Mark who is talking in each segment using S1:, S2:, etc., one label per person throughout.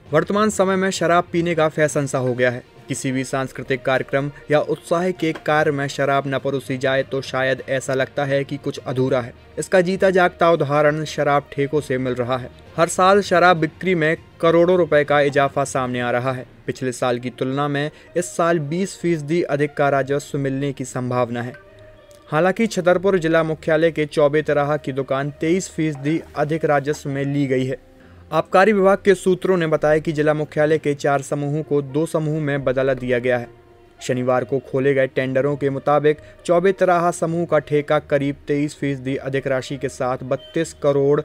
S1: वर्तमान समय में शराब पीने का फैशन सा हो गया है। किसी भी सांस्कृतिक कार्यक्रम या उत्साह के कार्य में शराब न परोसी जाए तो शायद ऐसा लगता है कि कुछ अधूरा है। इसका जीता जागता उदाहरण शराब ठेकों से मिल रहा है। हर साल शराब बिक्री में करोड़ों रुपए का इजाफा सामने आ रहा है। पिछले साल की तुलना में इस साल 20% अधिक का राजस्व मिलने की संभावना है। हालांकि छतरपुर जिला मुख्यालय के चौबे तरह की दुकान 23% अधिक राजस्व में ली गई है। आबकारी विभाग के सूत्रों ने बताया कि जिला मुख्यालय के 4 समूहों को 2 समूह में बदला दिया गया है। शनिवार को खोले गए टेंडरों के मुताबिक चौबे तरह समूह का ठेका करीब 23% अधिक राशि के साथ 32 करोड़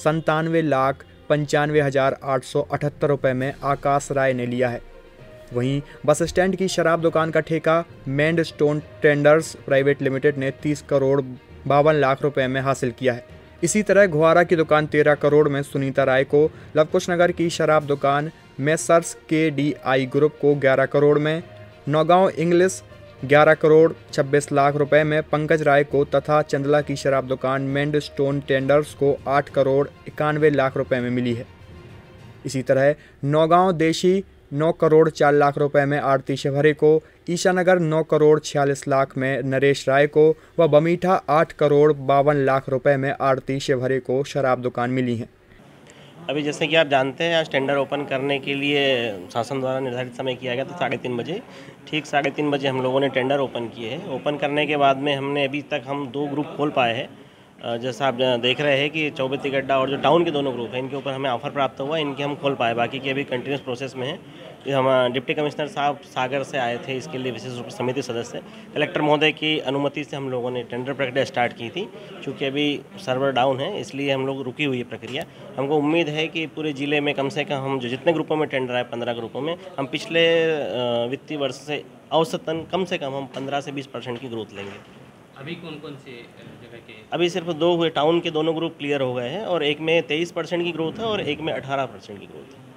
S1: 97,95,878 रुपये में आकाश राय ने लिया है। वहीं बस स्टैंड की शराब दुकान का ठेका मैंड स्टोन टेंडर्स प्राइवेट लिमिटेड ने 30 करोड़ 52 लाख रुपए में हासिल किया है। इसी तरह घुआरा की दुकान 13 करोड़ में सुनीता राय को, लवकुश नगर की शराब दुकान मेसर्स KDI ग्रुप को 11 करोड़ में, नौगांव इंग्लिश 11 करोड़ 26 लाख रुपए में पंकज राय को तथा चंदला की शराब दुकान मैंड स्टोन टेंडर्स को 8 करोड़ 91 लाख रुपए में मिली है। इसी तरह नौगांव देशी 9 करोड़ 4 लाख रुपए में आरती शिवहरे को, ईशानगर 9 करोड़ 46 लाख में नरेश राय को व बमीठा 8 करोड़ 52 लाख रुपए में आरती शिवहरे को शराब दुकान मिली है।
S2: अभी जैसे कि आप जानते हैं, आज टेंडर ओपन करने के लिए शासन द्वारा निर्धारित समय किया गया था 3:30 बजे। ठीक 3:30 बजे हम लोगों ने टेंडर ओपन किए हैं। ओपन करने के बाद में हमने अभी तक हम 2 ग्रुप खोल पाए हैं। जैसा आप देख रहे हैं कि चौबे तिगड्डा और जो टाउन के दोनों ग्रुप हैं, इनके ऊपर हमें ऑफर प्राप्त हुआ, इनके हम खोल पाए। बाकी की अभी कंटिन्यूस प्रोसेस में है। ये हम डिप्टी कमिश्नर साहब सागर से आए थे, इसके लिए विशेष रूप से समिति सदस्य कलेक्टर महोदय की अनुमति से हम लोगों ने टेंडर प्रक्रिया स्टार्ट की थी। चूँकि अभी सर्वर डाउन है, इसलिए हम लोग रुकी हुई है प्रक्रिया। हमको उम्मीद है कि पूरे ज़िले में कम से कम हम जो जितने ग्रुपों में टेंडर आए 15 ग्रुपों में, हम पिछले वित्तीय वर्ष से औसतन कम से कम हम 15 से 20% की ग्रोथ लेंगे।
S3: अभी कौन कौन से जगह के?
S2: अभी सिर्फ 2 हुए, टाउन के दोनों ग्रुप क्लियर हो गए हैं और एक में 23% की ग्रोथ है और एक में 18% की ग्रोथ है।